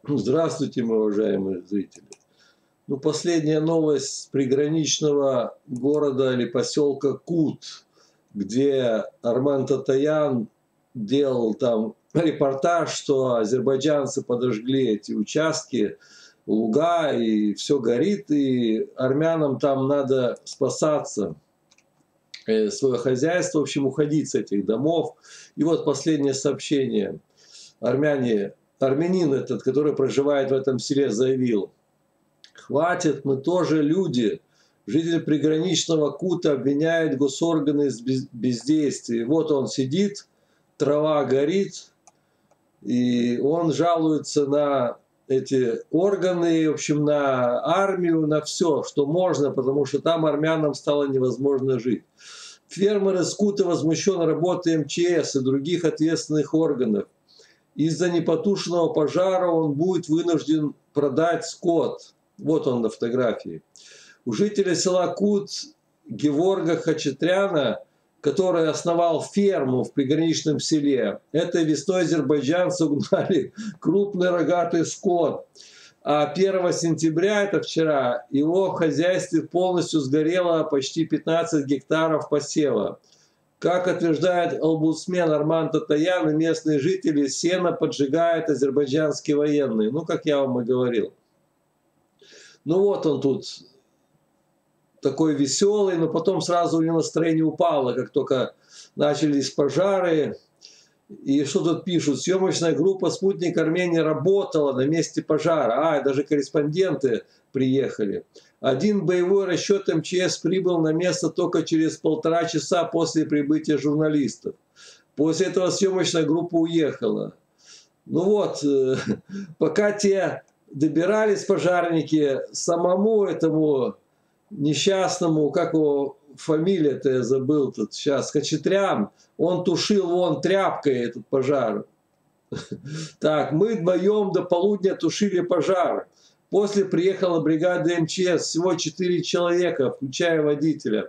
Здравствуйте, мои уважаемые зрители. Ну, последняя новость с приграничного города или поселка Кут, где Армен Татаян делал там репортаж, что азербайджанцы подожгли эти участки, луга, и все горит, и армянам там надо спасаться, свое хозяйство, в общем, уходить с этих домов. И вот последнее сообщение. Армянин этот, который проживает в этом селе, заявил: хватит, мы тоже люди. Житель приграничного Кута обвиняет госорганы в бездействии. Вот он сидит, трава горит, и он жалуется на эти органы, в общем, на армию, на все, что можно, потому что там армянам стало невозможно жить. Фермер из Кута возмущен работой МЧС и других ответственных органов. Из-за непотушенного пожара он будет вынужден продать скот. Вот он на фотографии. У жителя села Кут Геворга Хачатряна, который основал ферму в приграничном селе, этой весной азербайджанцы угнали крупный рогатый скот. А 1 сентября, это вчера, его в хозяйстве полностью сгорело почти 15 гектаров посева. Как утверждает омбудсмен Армен Татаян и местные жители, сено поджигают азербайджанские военные. Ну, как я вам и говорил. Ну, вот он тут такой веселый, но потом сразу у него настроение упало, как только начались пожары. И что тут пишут? Съемочная группа «Спутник Армении» работала на месте пожара. Даже корреспонденты приехали. Один боевой расчет МЧС прибыл на место только через 1,5 часа после прибытия журналистов. После этого съемочная группа уехала. Ну вот, пока те добирались, пожарники, самому этому несчастному, как его фамилия-то я забыл тут сейчас, Хачатрян, он тушил вон тряпкой этот пожар. Так, мы вдвоем до полудня тушили пожар. После приехала бригада МЧС, всего 4 человека, включая водителя.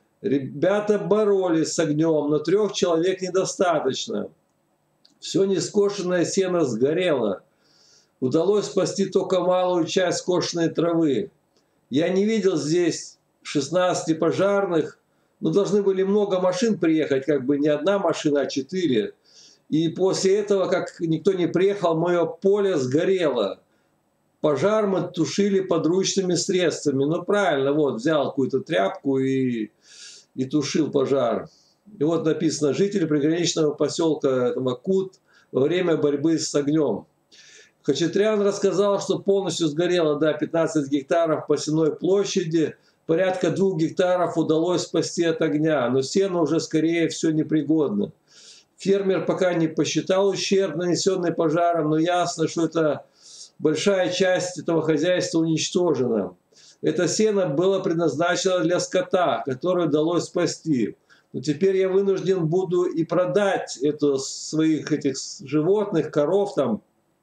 Ребята боролись с огнем, но 3 человек недостаточно. Все нескошенное сено сгорело. Удалось спасти только малую часть скошенной травы. Я не видел здесь 16 пожарных, но должны были много машин приехать, как бы не одна машина, а 4. И после этого, как никто не приехал, мое поле сгорело. Пожар мы тушили подручными средствами. Ну, правильно, вот, взял какую-то тряпку и тушил пожар. И вот написано: житель приграничного поселка этого Кут во время борьбы с огнем. Хачатрян рассказал, что полностью сгорело, 15 гектаров посевной площади, порядка 2 гектаров удалось спасти от огня, но сено уже скорее все непригодно. Фермер пока не посчитал ущерб, нанесенный пожаром, но ясно, что это большая часть этого хозяйства уничтожена. Это сено было предназначено для скота, который удалось спасти. Но теперь я вынужден буду и продать своих этих животных, коров, там,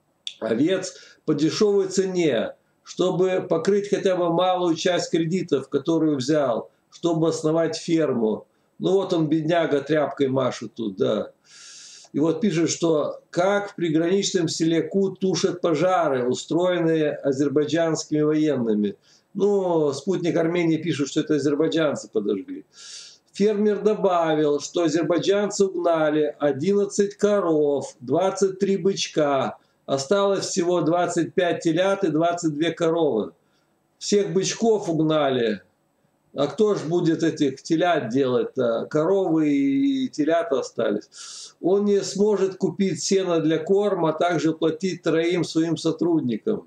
овец по дешевой цене, чтобы покрыть хотя бы малую часть кредитов, которую взял, чтобы основать ферму. Ну вот он, бедняга, тряпкой машет тут, да. И вот пишет, что как в приграничном селе Кут тушат пожары, устроенные азербайджанскими военными. Ну, спутник Армении пишет, что это азербайджанцы подожгли. Фермер добавил, что азербайджанцы угнали 11 коров, 23 бычка, осталось всего 25 телят и 22 коровы. Всех бычков угнали. А кто ж будет этих телят делать-то? Коровы и телята остались. Он не сможет купить сено для корма, а также платить 3 своим сотрудникам.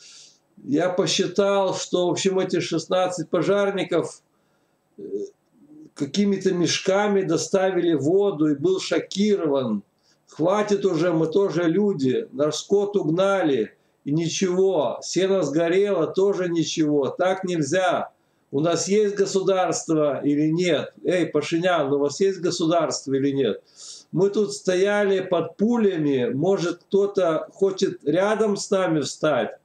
Я посчитал, что, в общем, эти 16 пожарников какими-то мешками доставили воду и был шокирован. Хватит уже, мы тоже люди, наш скот угнали, и ничего, сено сгорело, тоже ничего, так нельзя. У нас есть государство или нет? Эй, Пашинян, у вас есть государство или нет? Мы тут стояли под пулями, может, кто-то хочет рядом с нами встать?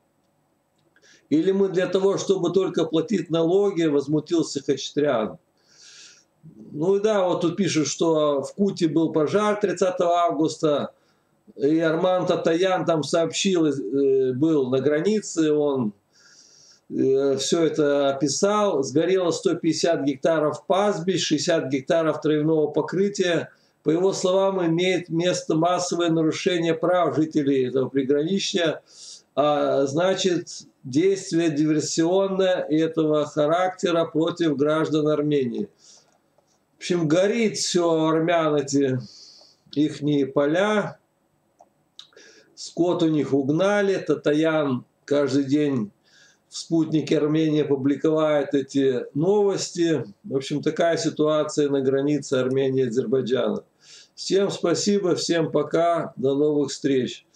Или мы для того, чтобы только платить налоги, возмутился Хачатрян. Ну и да, вот тут пишут, что в Куте был пожар 30 августа, И Арман Татаян там сообщил, был на границе, он все это описал. Сгорело 150 гектаров пастбищ, 60 гектаров травяного покрытия. По его словам, имеет место массовое нарушение прав жителей этого приграничья, а значит, действие диверсионное этого характера против граждан Армении. В общем, горит все армян, эти ихние поля, скот у них угнали, Татаян каждый день в спутнике Армении публиковает эти новости. В общем, такая ситуация на границе Армении и Азербайджана. Всем спасибо, всем пока, до новых встреч.